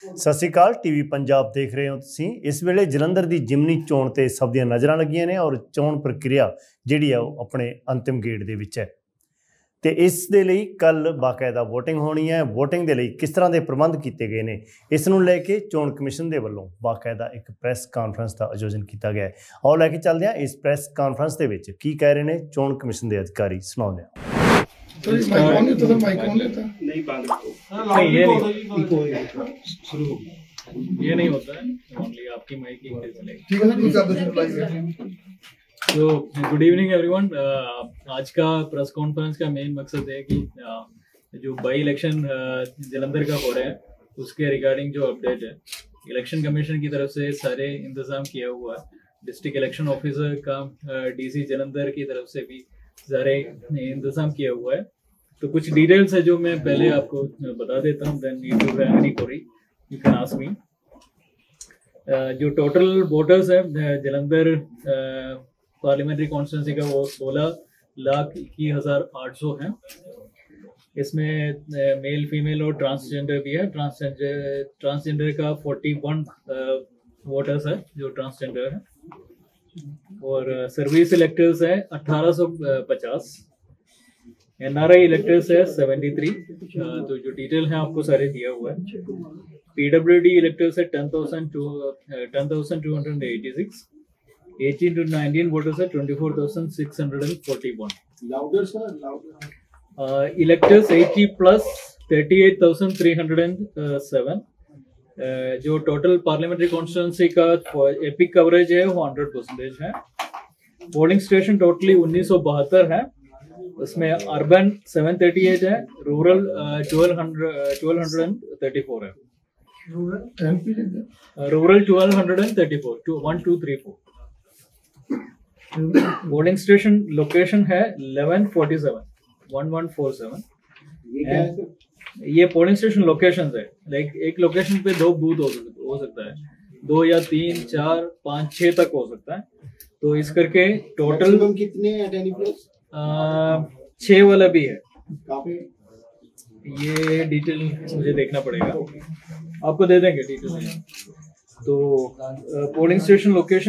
ਸਤਿ ਸ਼੍ਰੀ ਅਕਾਲ ਟੀਵੀ ਪੰਜਾਬ ਦੇਖ ਰਹੇ ਹੋ ਤੁਸੀਂ। ਇਸ ਵੇਲੇ ਜਲੰਧਰ ਦੀ ਜਿਮਨੀ ਚੋਣ ਤੇ ਸਭ ਦੀਆਂ ਨਜ਼ਰਾਂ ਲੱਗੀਆਂ ਨੇ ਔਰ ਚੋਣ ਪ੍ਰਕਿਰਿਆ ਜਿਹੜੀ ਆ ਉਹ ਆਪਣੇ ਅੰਤਿਮ ਗੇੜ ਦੇ ਵਿੱਚ ਹੈ ਤੇ ਇਸ ਦੇ ਲਈ ਕੱਲ ਬਾਕਾਇਦਾ VOTING ਹੋਣੀ ਹੈ। VOTING ਦੇ ਲਈ ਕਿਸ ਤਰ੍ਹਾਂ ਦੇ ਪ੍ਰਬੰਧ ਕੀਤੇ ਗਏ ਨੇ, ਇਸ ਨੂੰ ਲੈ ਕੇ ਚੋਣ ਕਮਿਸ਼ਨ ਦੇ ਵੱਲੋਂ ਬਾਕਾਇਦਾ ਇੱਕ ਪ੍ਰੈਸ ਕਾਨਫਰੰਸ ਦਾ ਆਯੋਜਨ ਕੀਤਾ ਗਿਆ ਹੈ। ਆਓ ਲੈ ਕੇ ਚੱਲਦੇ ਹਾਂ ਇਸ ਪ੍ਰੈਸ ਕਾਨਫਰੰਸ ਦੇ ਵਿੱਚ ਕੀ ਕਹਿ ਰਹੇ ਨੇ ਚੋਣ कमीशन के अधिकारी, सुनाते हैं। ये नहीं होता है, ओनली आपकी माइक ही चलेगी। तो गुड इवनिंग एवरीवन। आज का प्रेस कॉन्फ्रेंस का मेन मकसद है कि जो बाई इलेक्शन जलंधर का हो रहा है उसके रिगार्डिंग जो अपडेट है, इलेक्शन कमीशन की तरफ से सारे इंतजाम किया हुआ है। डिस्ट्रिक्ट इलेक्शन ऑफिसर का DC जलंधर की तरफ से भी सारे इंतजाम किया हुआ है। तो कुछ डिटेल्स है जो मैं पहले आपको बता देता हूँ, then if you have any query you can ask me. जो टोटल वोटर्स है जलंधर पार्लियामेंट्री कॉन्स्टिट्यूंसी का वो 16,21,800 है। इसमें मेल फीमेल और ट्रांसजेंडर भी है। ट्रांसजेंडर का 41 वोटर्स है जो ट्रांसजेंडर है और सर्विस इलेक्टर्स है 1850। NRI इलेक्टर्स है 73। तो जो डिटेल है आपको सारे दिया हुआ है। PWD इलेक्टर्स है 10,286। 18 to 19 वोटर्स है 24,641। Electors 80 plus 38,307। जो टोटल पार्लियामेंट्री कॉन्स्टिट्यूंसी का एपिक कवरेज है वो 100% है। पोलिंग स्टेशन टोटली 1972 है। उसमें अर्बन 738 है, रूरल 1234 है। रूरल 1234 1234। पोलिंग स्टेशन लोकेशन है 1147 ये पोलिंग स्टेशन लोकेशन है। लाइक एक लोकेशन पे 2 बूथ हो सकता है, 2 या 3 4 5 6 तक हो सकता है। तो इस करके टोटल कितने 6 वाला भी है। ये डिटेल मुझे देखना पड़ेगा, आपको दे देंगे डिटेल। तो पोलिंग स्टेशन लोकेशन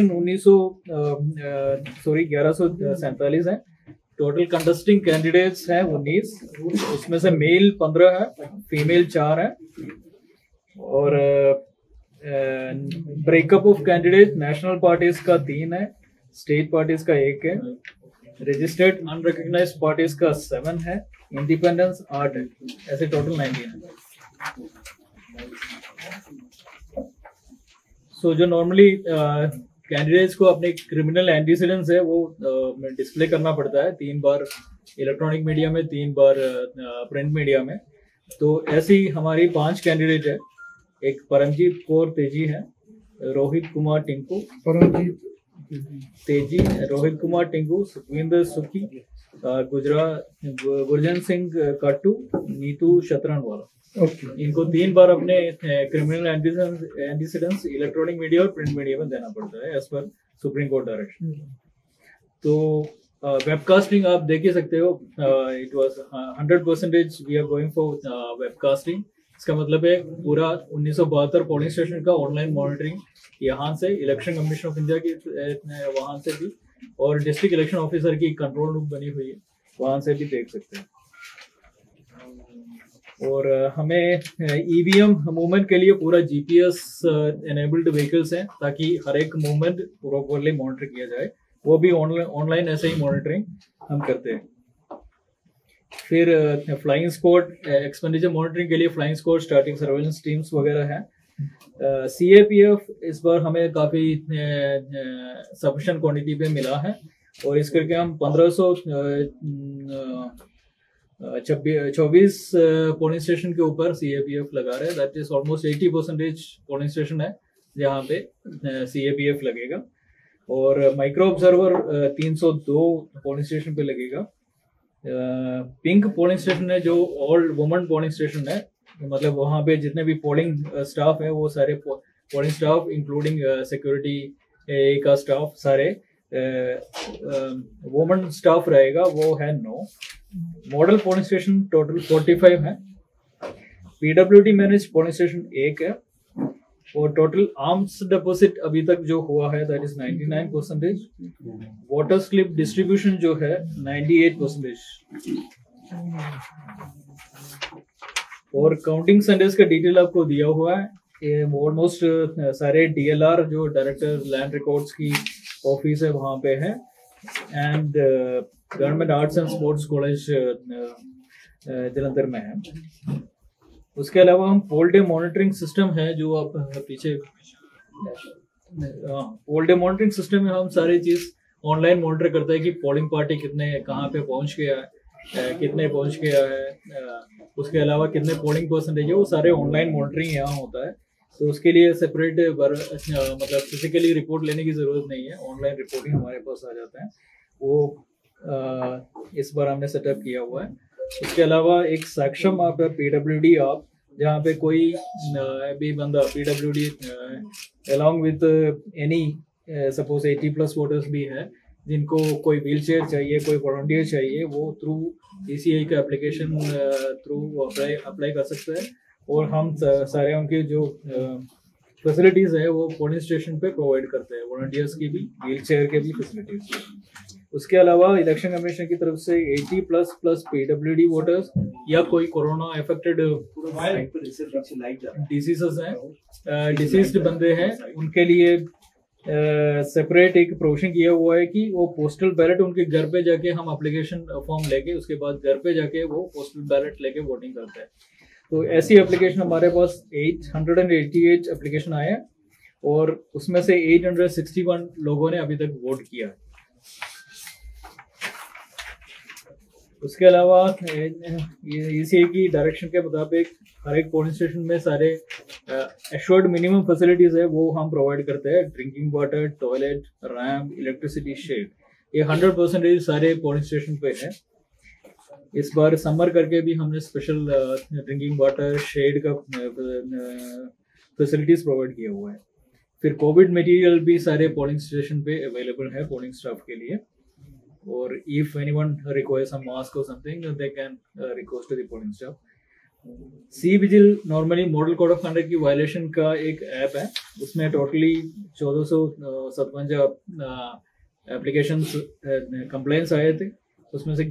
1147 है। टोटल कंटेस्टिंग कैंडिडेट्स हैं 19। उसमें से मेल 15 है, फीमेल 4 है। और breakup of candidate national parties का 3 है, स्टेट पार्टीज का 1 है, रजिस्टर्ड अनरिकग्नाइज्ड पार्टीज का 7 है, इंडिपेंडेंस 8 है। ऐसे टोटल 19 है। सो जो नॉर्मली कैंडिडेट्स को अपने क्रिमिनल एंटीसीडेंट्स है वो डिस्प्ले करना पड़ता है 3 बार इलेक्ट्रॉनिक मीडिया में, 3 बार प्रिंट मीडिया में। तो ऐसी हमारी 5 कैंडिडेट है। एक परमजीत कौर तेजी है, रोहित कुमार टिंकू तेजी, रोहित कुमार टिंकू, सुखविंदर सुखी, गुरजन सिंह काटू, नीतू शतरनवाला। इनको 3 बार अपने क्रिमिनल एंटीसीडेंट्स इलेक्ट्रॉनिक मीडिया और प्रिंट मीडिया में देना पड़ता है as per supreme court direction. तो वेबकास्टिंग आप देख ही सकते हो। It was 100% we are going for webcasting. इसका मतलब है पूरा 1972 पोलिंग स्टेशन का ऑनलाइन मॉनिटरिंग यहाँ से, इलेक्शन कमीशन ऑफ इंडिया की वहाँ से भी, और डिस्ट्रिक्ट इलेक्शन ऑफिसर की कंट्रोल रूम बनी हुई है वहाँ से भी देख सकते हैं। और हमें EVM मूवमेंट के लिए पूरा GPS एनेबल्ड व्हीकल्स हैं ताकि हर एक मूवमेंट प्रॉपरली मॉनिटर किया जाए। वो भी ऑनलाइन ऐसे ही मॉनिटरिंग हम करते हैं। फिर फ्लाइंग स्क्वाड एक्सपेंडिचर मॉनिटरिंग के लिए flying squad, starting surveillance teams वगैरह हैं। CAPF इस बार हमें काफ़ी सफिशिएंट क्वांटिटी पे मिला है और इस करके हम 1524 पोलिंग स्टेशन के ऊपर CAPF लगा रहे हैं। That is almost 80% polling station है जहाँ पे CAPF लगेगा। और माइक्रो ऑब्जर्वर 302 पोलिंग स्टेशन पे लगेगा। पिंक पोलिंग स्टेशन है जो ऑल वुमेन पोलिंग स्टेशन है, मतलब वहाँ पे जितने भी पोलिंग स्टाफ है वो सारे पोलिंग स्टाफ इंक्लूडिंग सिक्योरिटी का स्टाफ सारे वुमेन स्टाफ रहेगा, वो है 9। मॉडल पोलिंग स्टेशन टोटल 45 है। PWD मैनेज पोलिंग स्टेशन 1 है और टोटल आर्म्स डिपॉजिट अभी तक जो हुआ है that is 99%। Voter slip distribution जो है 98%। और काउंटिंग सेंटर्स का डिटेल आपको दिया हुआ है। ये ऑलमोस्ट सारे DLR जो डायरेक्टर लैंड रिकॉर्ड्स की ऑफिस है वहाँ पे है, and government arts and sports college Jalandhar में है। उसके अलावा हम पोल डे मॉनिटरिंग सिस्टम है जो आप पीछे पोल डे मॉनिटरिंग सिस्टम में हम सारी चीज ऑनलाइन मॉनिटर करते हैं कि पोलिंग पार्टी कितने कहाँ पे पहुंच गया है, कितने पहुंच गया है, उसके अलावा कितने पोलिंग परसेंटेज है, वो सारे ऑनलाइन मॉनिटरिंग यहाँ होता है। तो उसके लिए सेपरेट मतलब फिजिकली रिपोर्ट लेने की जरूरत नहीं है, ऑनलाइन रिपोर्टिंग हमारे पास आ जाता है। वो इस बार हमने सेटअप किया हुआ है। इसके अलावा एक सक्षम आप है PWD आप, जहाँ पे कोई भी बंदा PWD along with any suppose 80+ voters भी है जिनको कोई व्हील चेयर चाहिए, कोई वॉलंटियर चाहिए, वो थ्रू ECI का एप्लीकेशन थ्रू अप्लाई कर सकते हैं। और हम सारे उनके जो फैसिलिटीज है वो पोलिंग स्टेशन पे प्रोवाइड करते हैं, वॉलंटियर्स की भी, व्हील चेयर के भी फैसिलिटीज। उसके अलावा इलेक्शन कमीशन की तरफ से 80+ PWD वोटर्स या कोई कोरोना अफेक्टेड डिसीजेस हैं, डिसीज्ड बंदे हैं, उनके लिए सेपरेट एक प्रोविजन किया हुआ है कि वो पोस्टल बैलेट उनके घर पे जाके हम एप्लीकेशन फॉर्म लेके उसके बाद घर पे जाके वो पोस्टल बैलेट लेके वोटिंग करते हैं। तो ऐसी एप्लीकेशन हमारे पास 888 एप्लीकेशन आए हैं और उसमें से 861 लोगों ने अभी तक वोट किया है। उसके अलावा ECI की डायरेक्शन के मुताबिक हर एक पोलिंग स्टेशन में सारे एश्योर्ड मिनिमम फैसिलिटीज है वो हम प्रोवाइड करते हैं। Drinking water, toilet, ramp, electricity, shed, ये 100% सारे पोलिंग स्टेशन पे है। इस बार समर करके भी हमने स्पेशल ड्रिंकिंग वाटर, शेड का फैसिलिटीज प्रोवाइड किया हुआ है। फिर कोविड मटेरियल भी सारे पोलिंग स्टेशन पे अवेलेबल है पोलिंग स्टाफ के लिए। और if anyone requires a mask or something, they can request to the polling staff. C-Vigil normally model code of conduct की वायलेशन का एक ऐप है, उसमें टोटली 1457 एप्लीकेशन कंप्लेंट्स आए थे, उसमें से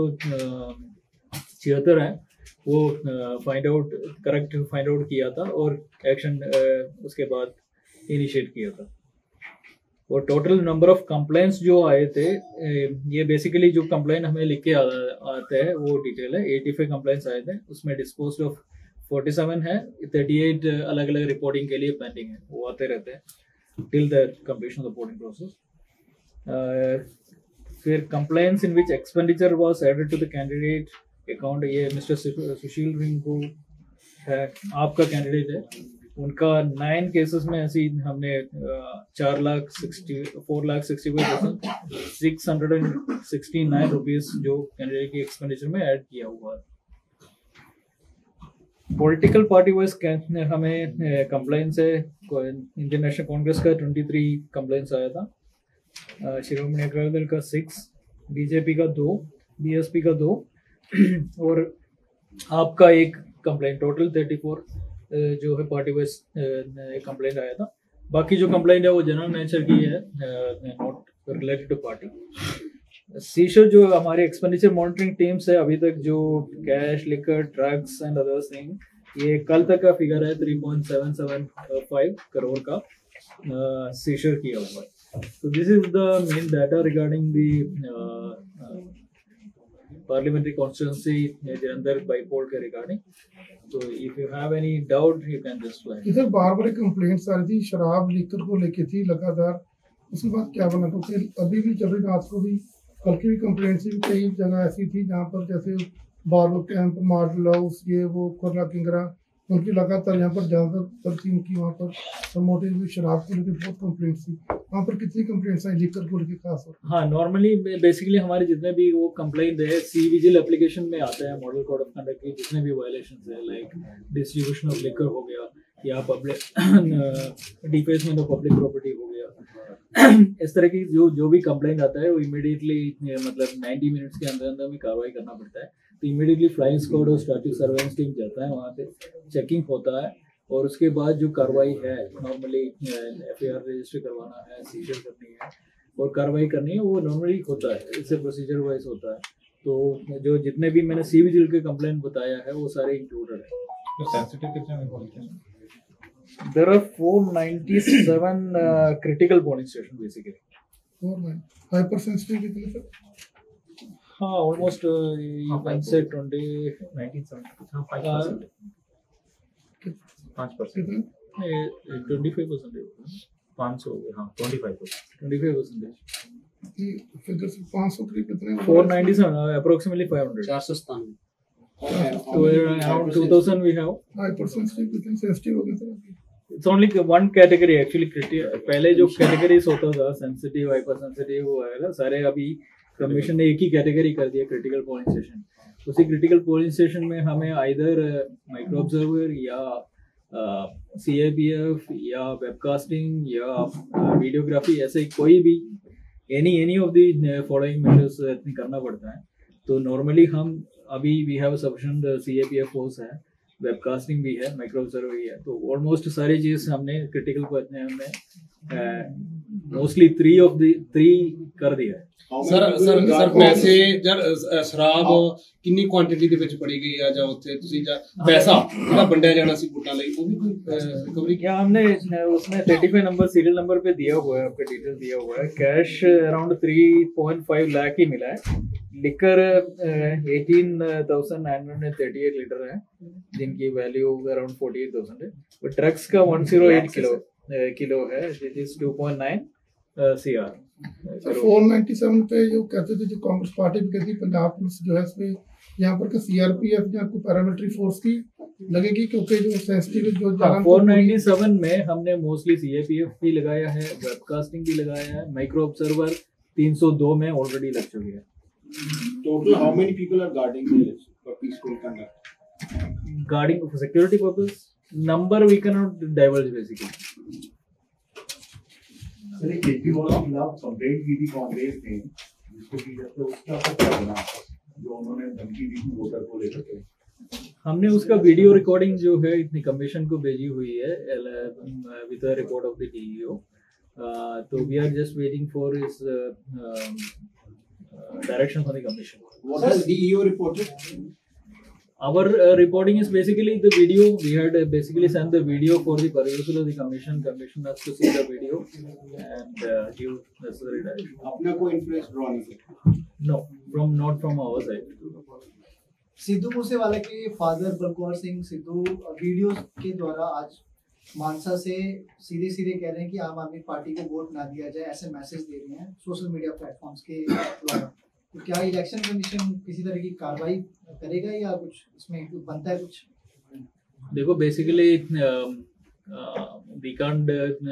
1176 हैं वो करेक्ट फाइंड आउट किया था और एक्शन उसके बाद इनिशिएट किया था। और टोटल नंबर ऑफ कंप्लेंट्स जो आए थे, ये बेसिकली जो कंप्लेंट हमें लिख के आते हैं वो डिटेल है। 85 कंप्लेंट्स आए थे, उसमें डिस्पोज्ड ऑफ 47 है, 38 अलग अलग रिपोर्टिंग के लिए पेंडिंग है, वो आते रहते हैं till the completion of the reporting process. फिर complaints in which expenditure was added to the candidate account, ये मिस्टर सुशील रिंकू है, आपका कैंडिडेट है, उनका 9 केसेस में ऐसी हमने 4,65,669 रुपीज जो कैंडिडेट की एक्सपेंडिचर में ऐड किया हुआ है। पॉलिटिकल पार्टी वाइज हमें कंप्लेंट्स है, इंडियन नेशनल कांग्रेस का 23 कंप्लेंट्स आया था, शिरोमणि अकाली दल का 6, बीजेपी का 2, बीएसपी का 2 और आपका एक कंप्लेंट, टोटल 34 जो है पार्टी वाइज कंप्लेंट आया था। बाकी जो कंप्लेंट है वो जनरल नेचर की है, not related to party. Seizure जो हमारे एक्सपेंडिचर मॉनिटरिंग टीम्स है, अभी तक जो cash, liquor, drugs and others thing, ये कल तक का फिगर है 3.775 करोड़ का सीशर किया हुआ है। तो this is the main data regarding the parliamentary constituency Jalandhar bypoll के रिगार्डिंग। तो if you have any doubt you can just fly. इधर बार-बार कंप्लेंट्स आ रही थी, शराब लीकर को लेके थी लगातार, उसके बाद क्या बना? तो फिर अभी भी चल रही, रात को भी, कल की भी कंप्लेंट्स भी कई जगह ऐसी थी जहाँ पर जैसे बारलो कैंप, मॉडल हाउस, ये वो कोरला किंगरा, उनकी लगातार यहाँ पर ज़्यादातर चलती, उनकी वहाँ पर प्रमोटेड हुई शराब को लेकर बहुत कंप्लेंट्स थी। वहाँ पर कितनी कंप्लेंट्स आई लीकर को लेकर खास तौर? हाँ, नॉर्मली बेसिकली हमारे जितने भी वो कंप्लेंट है C-Vigil एप्लीकेशन में आते हैं, मॉडल कोड ऑफ कंडक्ट के जितने भी वायलेशंस है, लाइक डिस्ट्रीब्यूशन ऑफ लिकर हो गया या public defacement of public property हो गया, इस तरह की जो भी कंप्लेंट आता है वो इमीडिएटली मतलब 90 मिनट्स के अंदर अंदर में कार्रवाई करना पड़ता है। तो इमीडिएटली फ्लाइंग स्क्वाड और स्टैटिक सर्वेलेंस टीम जाता है, वहाँ पे चेकिंग होता है और उसके बाद जो कार्रवाई है नॉर्मली FIR रजिस्टर करवाना है, सीजर करनी है और कार्रवाई करनी है, वो नॉर्मली होता है, इससे प्रोसीजर वाइज होता है। तो जो जितने भी मैंने सी विजिल के कंप्लेंट बताया है वो सारे इंक्लूडेड है। तो सेंसिटिव कितने में बोलते हैं? There are 497 critical polling station basically. Hyper sensitive कितने सर? हाँ, almost you can say 1970 हाँ 5%। 5% कितने? 25%। 500 हो गए, हाँ 25%। 25%। ये फिगर से 500 करीब कितने? 497 approximately 500। 497। So around 2000 we have. Hyper sensitive कितने सेंसिटिव हो गए sir? It's only one category actually पहले जो कैटेगरीज होता था सेंसिटिव, हाइपर सेंसिटिव वगैरह सारे, अभी कमीशन ने एक ही कैटेगरी कर दिया क्रिटिकल पोलिंग स्टेशन। उसी क्रिटिकल पोलिंग स्टेशन में हमें आइदर माइक्रो ऑब्जर्वर या CIPF या वेबकास्टिंग या वीडियोग्राफी, ऐसे कोई भी any of the following measures करना पड़ता है। तो नॉर्मली हम अभी we have sufficient CIPF force है, वेबकास्टिंग भी है, माइक्रो ऑब्जर्वर भी है, तो ऑलमोस्ट सारी चीज हमने क्रिटिकल को हमने मोस्टली 3 कर दिया है। ਸਰ ਪੈਸੇ ਜਾਂ ਸ਼ਰਾਬ ਕਿੰਨੀ ਕੁਆਂਟੀਟੀ ਦੇ ਵਿੱਚ ਪੜੀ ਗਈ ਆ ਜਾਂ ਉੱਥੇ ਤੁਸੀਂ ਜਾਂ ਪੈਸਾ ਜਿਹੜਾ ਵੰਡਿਆ ਜਾਣਾ ਸੀ ਵੋਟਾਂ ਲਈ ਉਹ ਵੀ ਕੋਈ ਰਿਕਵਰੀ क्या हमने उसमें 35 नंबर सीरियल नंबर पे दिया हुआ है, आपका डिटेल दिया हुआ है। कैश अराउंड 3.5 लाख ही मिला है। लिकर 18,938 लीटर है जिनकी वैल्यू अराउंड 48,000 है। और ड्रग्स का 108 किलो है, दिस इज 2.9 CR। 497 पे जो कहते थे, जो कांग्रेस पार्टी भी कहती पंजाब पुलिस जो है इसमें यहाँ पर CRPF या कोई पैरामिलिट्री फोर्स की लगेगी, क्योंकि जो सेंसिटिव जो 497 में हमने मोस्टली CIPF भी लगाया है, वेबकास्टिंग भी लगाया है, माइक्रो ऑब्जर्वर 302 में ऑलरेडी लग चुकी है। Total how many people are guarding the peaceful conduct? Guarding for security purpose, number we can not diverge basically. Sir Kejriwal के खिलाफ कंप्लेंट की थी कांग्रेस ने, जिसको की जाता है उसका क्या बना, जो उन्होंने धमकी दी थी वोटर को लेकर के? हमने उसका वीडियो रिकॉर्डिंग जो है इतनी कमीशन को भेजी हुई है with the report of the DEO। तो we are just waiting for his direction from the commission. What has DEO reported? Our reporting is basically the video. We had basically sent the video for the perusal of the commission. Commission has to see the video and give necessary direction. आपने कोई influence draw नहीं किया? No, not from our side. Sidhu Moosewala के father Balkaur Singh Sidhu video के द्वारा आज मानसा से सीधे कह रहे हैं कि आम आदमी पार्टी को वोट ना दिया जाए, ऐसे मैसेज दे रहे हैं सोशल मीडिया प्लेटफॉर्म्स के द्वारा। तो क्या इलेक्शन कमीशन किसी तरह की कार्रवाई करेगा या कुछ इसमें बनता है कुछ? देखो basically we can't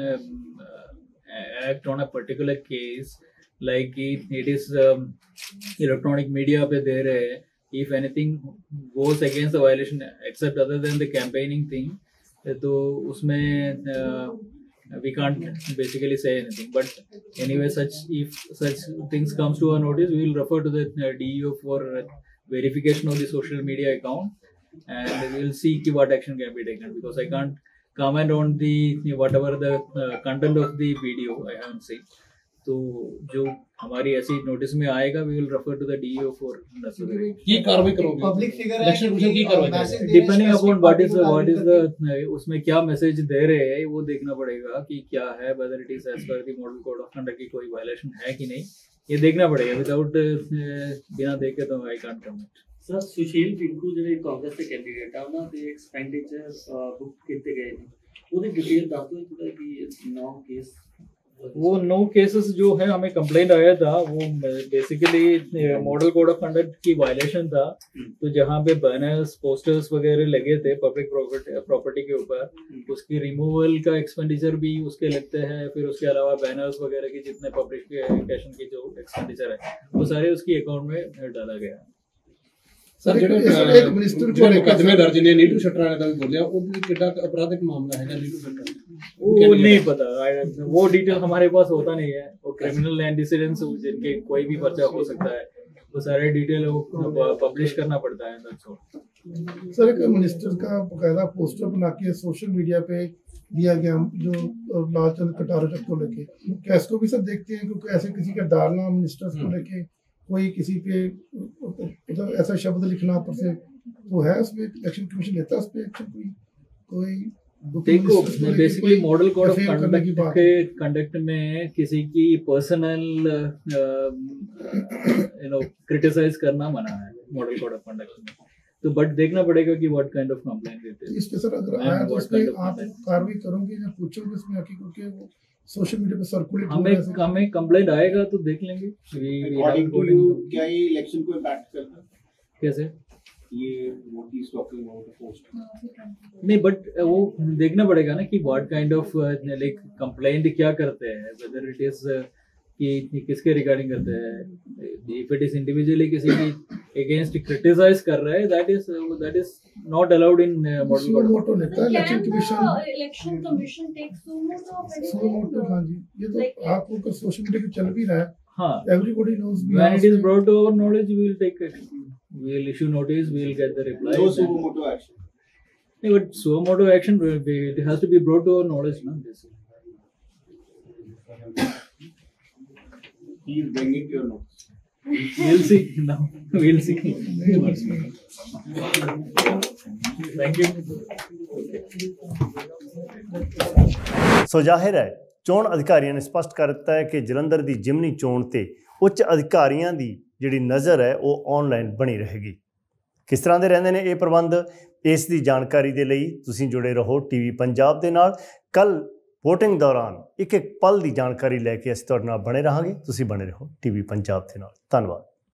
act on a particular case like it is electronic media पे दे रहे हैं। If anything goes against the violation except other than the campaigning thing, तो उसमें we can't basically say anything, but anyway if such things comes to our notice, we will refer to the DEO for verification of the social media account and we will see what action can be taken, because I can't comment on the whatever the content of the video I haven't seen। तो जो हमारी ऐसी notice में आएगा we will refer to the DEO for necessary। ये कार्रवाई करोगे? Public figure है, इलेक्शन कमीशन की कार्रवाई करेगा? Depending upon what is the उसमें क्या मैसेज दे रहे हैं वो देखना पड़ेगा कि क्या है, whether it is as per the model code of conduct की कोई वायलेशन है कि नहीं, ये देखना पड़ेगा। विदाउट बिना देखे तो I can't comment. Sir Sushil Pinku जो कांग्रेस के कैंडिडेट है ਉਹਨਾਂ ਦੇ एक्सपेंडिचर बुक ਕੀਤੇ गए ਨੇ, ਉਹਦੀ डिटेल ਦੱਸ ਦਿਓ ਥੋੜਾ कि 9 केस वो 9 केसेस जो है हमें कंप्लेंट आया था वो basically model code of conduct की वायलेशन था। तो जहाँ पे बैनर्स पोस्टर्स वगैरह लगे थे पब्लिक प्रॉपर्टी के ऊपर, उसकी रिमूवल का एक्सपेंडिचर भी उसके लगते हैं। फिर उसके अलावा बैनर्स वगैरह की जितने पब्लिकेशन की जो एक्सपेंडिचर है वो सारे उसकी अकाउंट में डाला गया। सर एक मिनिस्टर को मुकदमे दर्ज ने नीटू शटर वाले का भी बोलिया, वो भी कितना अपराधिक मामला है नीटू शटर? वो नहीं पता, वो डिटेल हमारे पास होता नहीं है। वो क्रिमिनल एंटीसीडेंट्स जिनके कोई भी पर्चा हो सकता है, वो सारे डिटेल वो पब्लिश करना पड़ता है। सर एक मिनिस्टर का बकायदा पोस्टर बना के सोशल मीडिया पे दिया गया जो लालचंद कटारू तक को लेके, क्या इसको भी सब देखते हैं? क्योंकि ऐसे किसी का डालना मिनिस्टर्स को लेके, कोई किसी पे मतलब ऐसा शब्द लिखना ऊपर से, तो है उसमें इलेक्शन कमीशन लेता है उस पर एक्शन? कोई देखो basically model code of conduct में किसी की पर्सनल क्रिटिसाइज करना मना है मॉडल कोड ऑफ कंडक्ट में, तो बट देखना पड़ेगा कि what kind of complaint it is. इस पे सर अगर आया तो उस पे आप कार्रवाई करोगे या पूछोगे इसमें आके, क्योंकि वो सोशल मीडिया पे सर्कुलेट हो रहा है? हमें कंप्लेंट आएगा तो देख लेंगे। क्या ये इलेक्शन को इम्पैक्ट करता है? कैसे ये what he is talking about the post? नहीं बट वो देखना पड़ेगा ना कि what kind of like complaint क्या करते हैं, वेदर इट इज कि किसके रिगार्डिंग करते हैं। इफ इट इज इंडिविजुअली किसी की अगेंस्ट क्रिटिसाइज कर रहा है, that is not allowed in model code. Motu लेता है election commission take suo motu. हां जी, ये तो आपको कर सोशल मीडिया पे चल भी रहा है। हां, everybody knows when it is brought to our knowledge we will take it, we will issue notice, we will get the reply. No suo moto action. Yeah, but suo moto action it has to be brought to our knowledge, no? He is bringing to your notice. We'll see now. We'll see. Thank you. ਸੋ ਜ਼ਾਹਿਰ ਹੈ ਚੋਣ ਅਧਿਕਾਰੀਆਂ ਨੇ ਸਪਸ਼ਟ ਕਰ ਦਿੱਤਾ ਹੈ ਕਿ ਜਲੰਧਰ ਦੀ ਜਿਮਨੀ ਚੋਣ ਤੇ ਉੱਚ ਅਧਿਕਾਰੀਆਂ ਦੀ ਜਿਹੜੀ ਨਜ਼ਰ ਹੈ ਉਹ ਆਨਲਾਈਨ ਬਣੀ ਰਹੇਗੀ। ਕਿਸ ਤਰ੍ਹਾਂ ਦੇ ਰਹਿੰਦੇ ਨੇ ਇਹ ਪ੍ਰਬੰਧ, ਇਸ ਦੀ ਜਾਣਕਾਰੀ ਦੇ ਲਈ ਤੁਸੀਂ ਜੁੜੇ ਰਹੋ ਟੀਵੀ ਪੰਜਾਬ ਦੇ ਨਾਲ। ਕੱਲ ਵੋਟਿੰਗ ਦੌਰਾਨ ਇੱਕ ਇੱਕ ਪਲ ਦੀ ਜਾਣਕਾਰੀ ਲੈ ਕੇ ਅਸੀਂ ਤੁਹਾਡੇ ਨਾਲ ਬਣੇ ਰਹਾਂਗੇ। ਤੁਸੀਂ ਬਣੇ ਰਹੋ ਟੀਵੀ ਪੰਜਾਬ ਦੇ ਨਾਲ। ਧੰਨਵਾਦ।